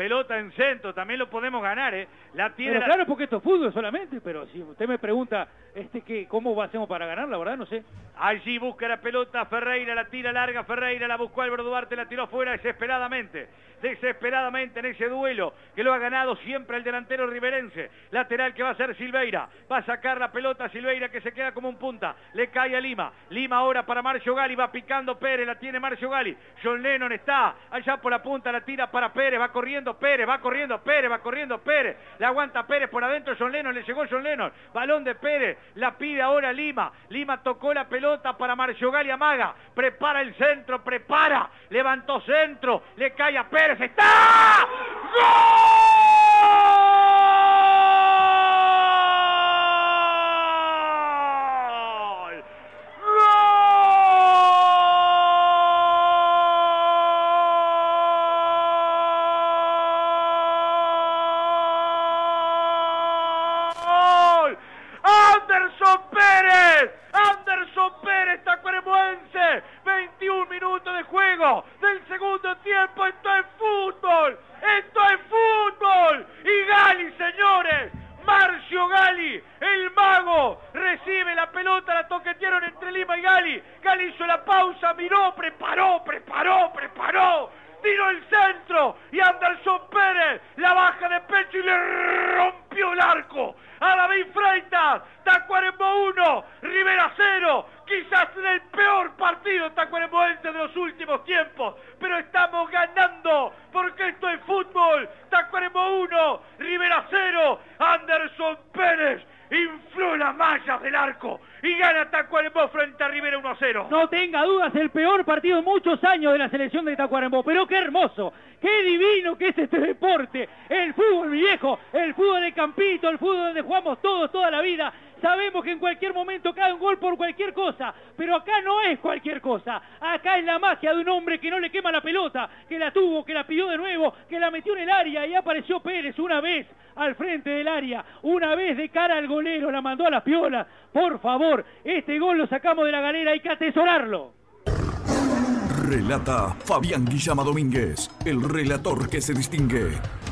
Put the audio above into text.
pelota en centro, también lo podemos ganar, La tiene pero claro, porque esto es fútbol solamente, pero si usted me pregunta ¿cómo hacemos para ganar? La verdad no sé. Allí busca la pelota Ferreira, la tira larga Ferreira, la buscó Álvaro Duarte, la tiró afuera desesperadamente en ese duelo que lo ha ganado siempre el delantero riverense. Lateral que va a ser Silveira, va a sacar la pelota Silveira que se queda como un punta, le cae a Lima ahora para Marcio Gali, va picando Pérez, la tiene Marcio Gali, John Lennon está allá por la punta, la tira para Pérez, va corriendo Pérez, la aguanta Pérez por adentro, John Lennon, le llegó John Lennon, balón de Pérez, la pide ahora Lima tocó la pelota para Marcio Gali, amaga, prepara el centro, levantó centro, le cae a Pérez, ¡está! ¡Gol! Anderson Pérez, tacuarembóense, 21 minutos de juego del segundo tiempo, esto es fútbol, y Gali, señores, Marcio Gali, el mago, recibe la pelota, la toquetearon entre Lima y Gali hizo la pausa, miró, preparó, tiró el centro, y Anderson Pérez la baja de pecho y le rompió el arco a David Freitas. Tacuarembó 1, Rivera 0, quizás en el peor partido tacuarembóense de los últimos tiempos, pero estamos ganando, porque esto es fútbol. Tacuarembó 1, Rivera 0, Anderson Pérez infló las mallas del arco y gana Tacuarembó frente a Rivera 1-0. No tenga dudas, el peor partido en muchos años de la selección de Tacuarembó, pero qué hermoso, qué divino que es este deporte, el fútbol, mi viejo, el fútbol de campito, el fútbol donde jugamos todos, toda la vida. Sabemos que en cualquier momento cae un gol por cualquier cosa, pero acá no es cualquier cosa. Acá es la magia de un hombre que no le quema la pelota, que la tuvo, que la pidió de nuevo, que la metió en el área y apareció Pérez una vez al frente del área, una vez de cara al golero, la mandó a las piolas. Por favor, este gol lo sacamos de la galera, hay que atesorarlo. Relata Fabián Guillama Domínguez, el relator que se distingue.